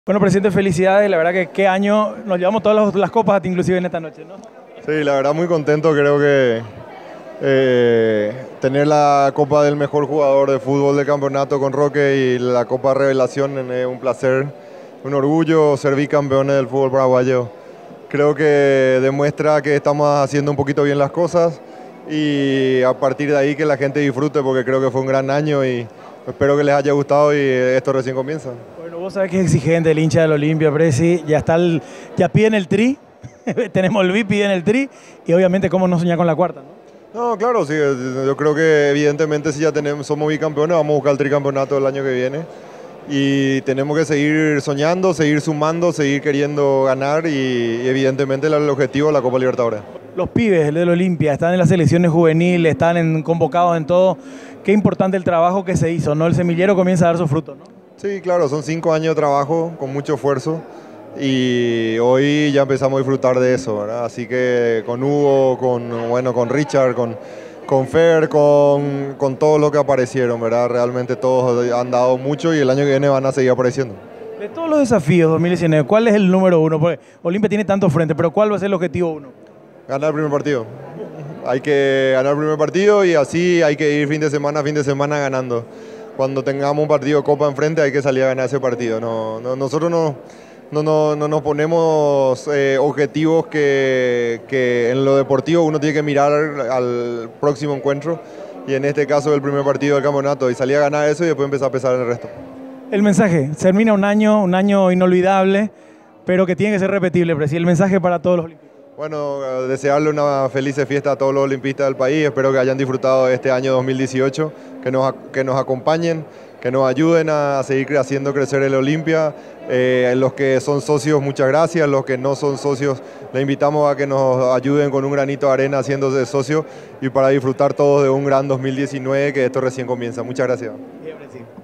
Bueno, presidente, felicidades. La verdad que qué año. Nos llevamos todas las copas, inclusive en esta noche, ¿no? Sí, la verdad muy contento. Creo que tener la copa del mejor jugador de fútbol del campeonato con Roque y la copa Revelación es un placer, un orgullo ser bicampeones del fútbol paraguayo. Creo que demuestra que estamos haciendo un poquito bien las cosas y a partir de ahí que la gente disfrute, porque creo que fue un gran año y espero que les haya gustado y esto recién comienza. Bueno, vos sabés que es exigente el hincha del Olimpia, Presi. Ya piden el tri. Tenemos el VIP, piden el tri. Y obviamente, cómo no soñar con la cuarta, ¿no? No, claro, sí. Yo creo que evidentemente si ya somos bicampeones, vamos a buscar el tricampeonato el año que viene. Y tenemos que seguir soñando, seguir sumando, seguir queriendo ganar y evidentemente el objetivo es la Copa Libertadores. Los pibes del Olimpia están en las selecciones juveniles, convocados en todo. Qué importante el trabajo que se hizo, ¿no? El semillero comienza a dar sus frutos, ¿no? Sí, claro, son 5 años de trabajo con mucho esfuerzo y hoy ya empezamos a disfrutar de eso, ¿verdad? Así que con Hugo, con Richard, con Fer, con todos los que aparecieron, ¿verdad? Realmente todos han dado mucho y el año que viene van a seguir apareciendo. De todos los desafíos 2019, ¿cuál es el número uno? Porque Olimpia tiene tantos frentes, pero ¿cuál va a ser el objetivo uno? Ganar el primer partido. Hay que ganar el primer partido y así hay que ir fin de semana ganando. Cuando tengamos un partido de Copa enfrente hay que salir a ganar ese partido. Nosotros no nos ponemos objetivos que en lo deportivo uno tiene que mirar al próximo encuentro y en este caso el primer partido del campeonato y salir a ganar eso y después empezar a pesar en el resto. El mensaje, termina un año inolvidable, pero que tiene que ser repetible, Presi. El mensaje para todos los olímpicos. Bueno, desearle una feliz fiesta a todos los olimpistas del país. Espero que hayan disfrutado de este año 2018, que nos acompañen, que nos ayuden a seguir haciendo crecer el Olimpia. Los que son socios, muchas gracias. Los que no son socios, les invitamos a que nos ayuden con un granito de arena haciéndose socios y para disfrutar todos de un gran 2019, que esto recién comienza. Muchas gracias. Bien,